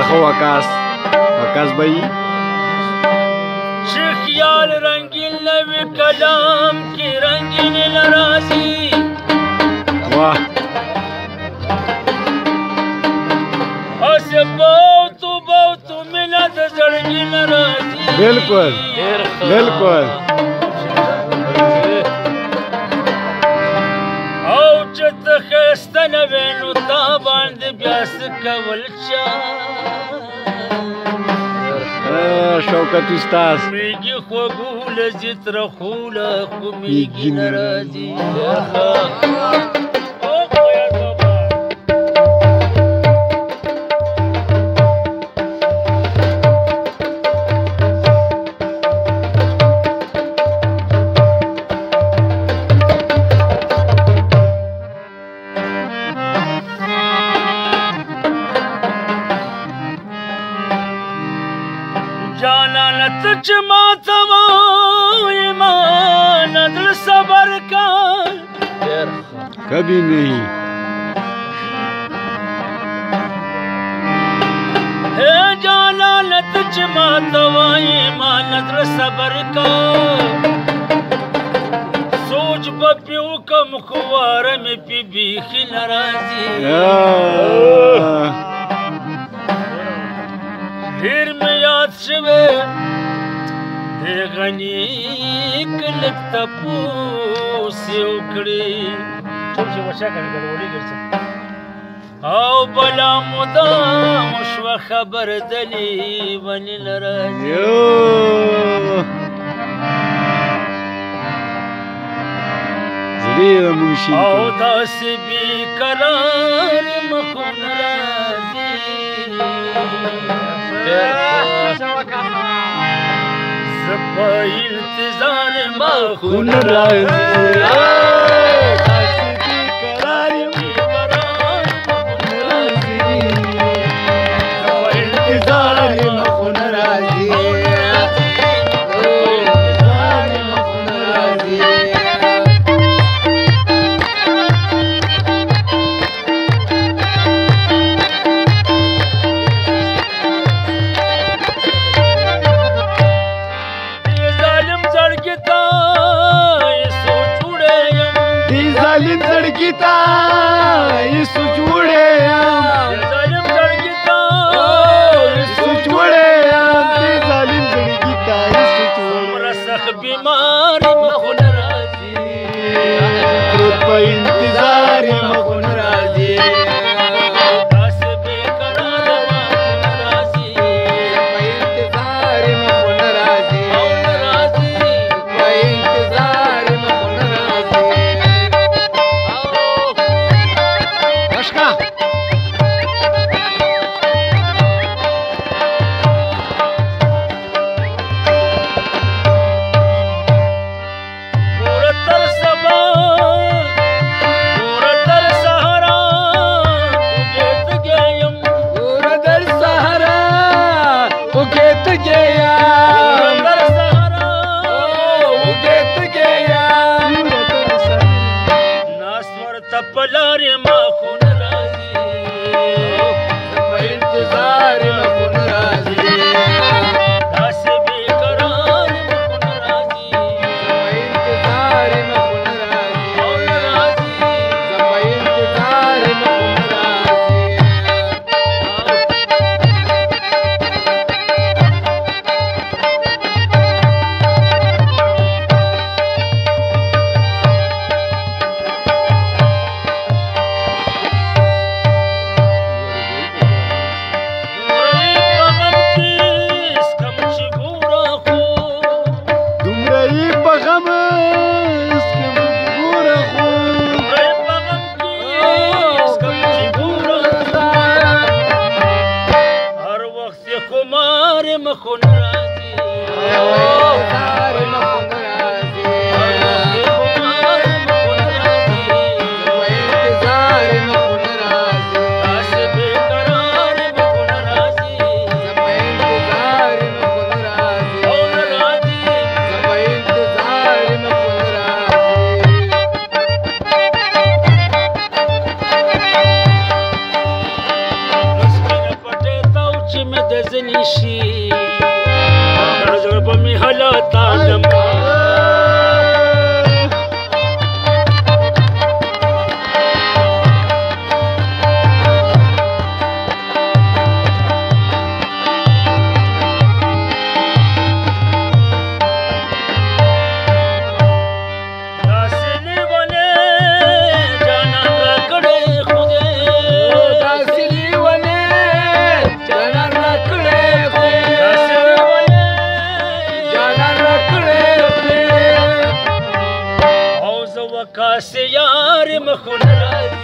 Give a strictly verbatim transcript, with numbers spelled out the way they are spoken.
خو وکاس وکاس بھائی چې خیال رنگین نوی کلام کی رنگین نرازی واہ اسے بہتو بہتو منا د زړګي نرازی بالکل بالکل او چې ته ښایسته نه وې نو تا باندې بیا څه کول چا شوکت استاد میگی خوگو لذت رخولا خو میگی نرازی جانانت چماتا ایمان دل صبر کا کبھی نہیں ہے جانانت چماتا ایمان دل صبر کا سوچ بپیو کم خوار میں پی بیخی نرازی دیر میں یاد شوے دے غنی کلک تپوسی اکڑی او بلا مدام شو خبر دلی ونی لرازی او داسی بی قرار مخون رازی زبا انتظار مخون رازی ظالم زړګي ته یې سوچوړې ظالم زړګي ته یې سوچوړې دې ظالم زړګي ته یې سوچوړې عمره سخت بیمار مخون راځي په انتظار مخون راځي داسې بې قراره مخون راځي په انتظار مخون راځي او راځي په انتظار مخون راځي پلاری مخون راځي په انتظار مخون راځي داسې بې قرار مخون راځي په انتظار مخون راځي او راځي په انتظار مخون مخون راځي ځنې شي دا زړه به مې حالات عالم کاسې یار مخونه راځي